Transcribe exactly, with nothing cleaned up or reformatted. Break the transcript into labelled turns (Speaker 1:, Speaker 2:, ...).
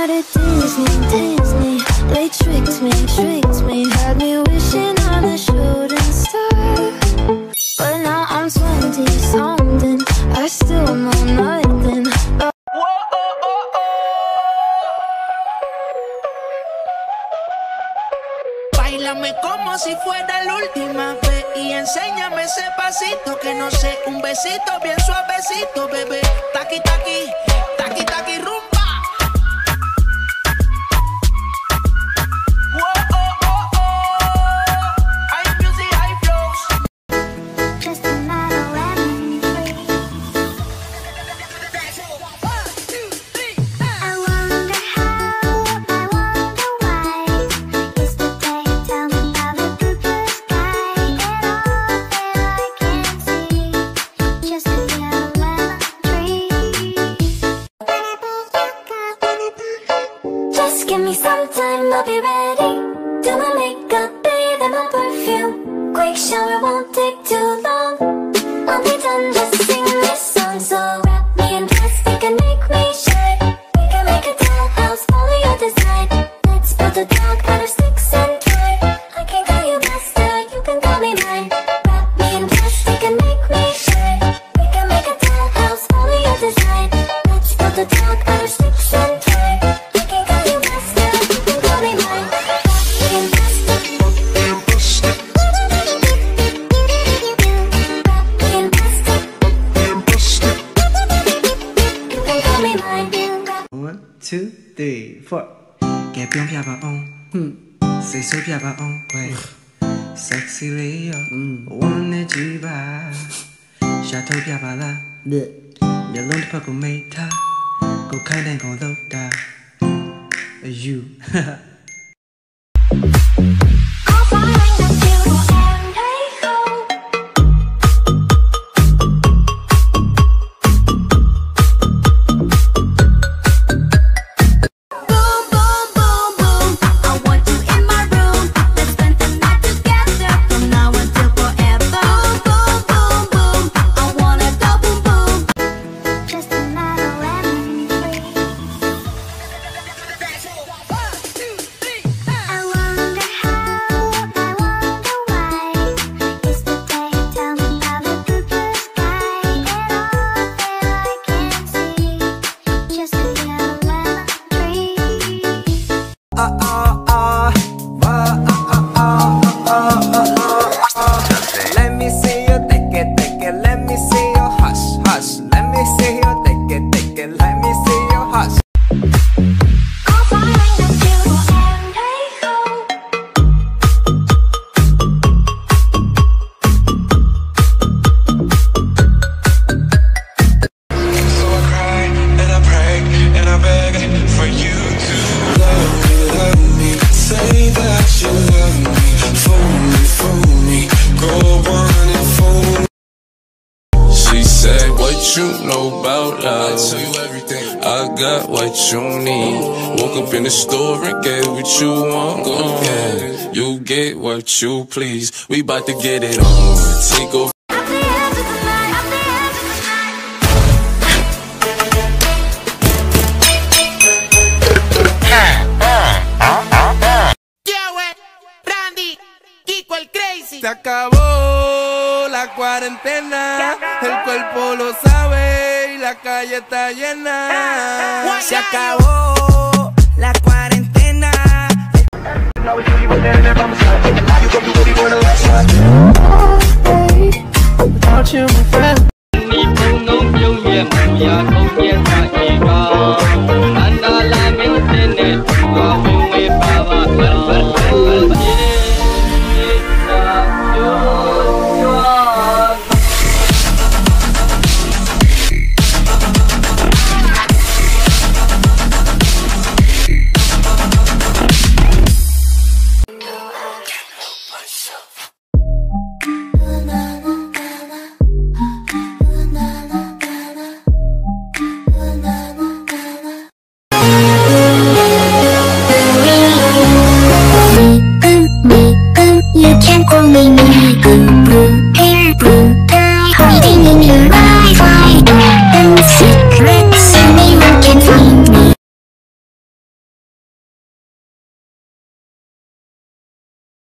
Speaker 1: started Disney, Disney. They tricked me, tricked me, had me wishing on a shooting star. But now I'm twenty something, I still know nothing. Oh.
Speaker 2: Báilame como si fuera la última vez y enséñame ese pasito que no sé, un besito bien suavecito, bebé. Taqui taqui, taqui taqui rumba.
Speaker 1: Give me some time, I'll be ready. Do my makeup, bathe in my perfume. Quick shower won't take too long. I'll be done, just sing this song. So wrap me in plastic and make me shine. We can make a dollhouse, follow your design. Let's build a dog out of sticks and twine. I can call you master, you can call me mine. Wrap me in plastic and make me shine. We can make a dollhouse, follow your design. Let's build a dog out of sticks and twine.
Speaker 3: One, two, three, four. Get bien piaba on, hmm. Say so piaba on, wait. Sexy Leo, wanna jiba. Chateau piaba la, nhớ luôn phải cùng mây tha. Cô khai đèn còn lâu đà. You.
Speaker 4: What you know about love? I tell you everything. I got what you need. Woke up in the store and get what you want. Go ahead, you get what you please. We bout to get it on. Take over.
Speaker 5: Se acabó la cuarentena, el cuerpo lo sabe y la calle está llena.
Speaker 2: Se acabó la cuarentena.
Speaker 6: 你不能永远不要头别抬。